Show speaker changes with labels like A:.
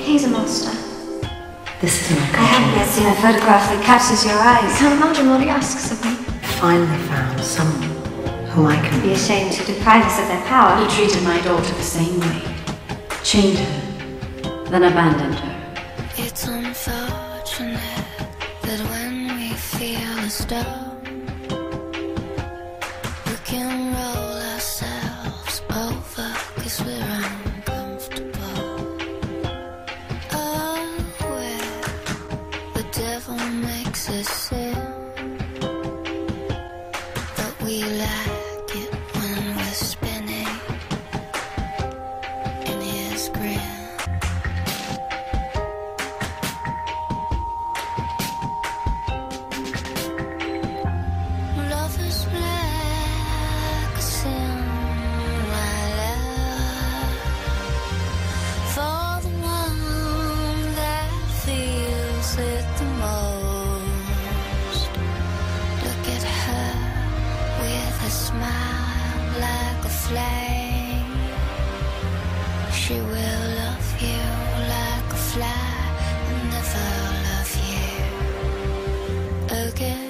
A: He's a monster.
B: This is my country.
A: I haven't yet seen a photograph that catches your eyes. I can't imagine what he asks of me.
B: Finally found someone whom I can
A: Be ashamed to deprive us of their power.
C: He treated my daughter the same way. Chained her, then abandoned her.
D: It's unfortunate that when we feel a storm, we can roll ourselves over 'cause we're uncomfortable. Oh, where the devil makes us sin, but we like it when we're spinning in his grin. Love is like a sin, my love, for the one that feels it the most. Look at her with a smile like a flame. She will love you like a fly and never love you again.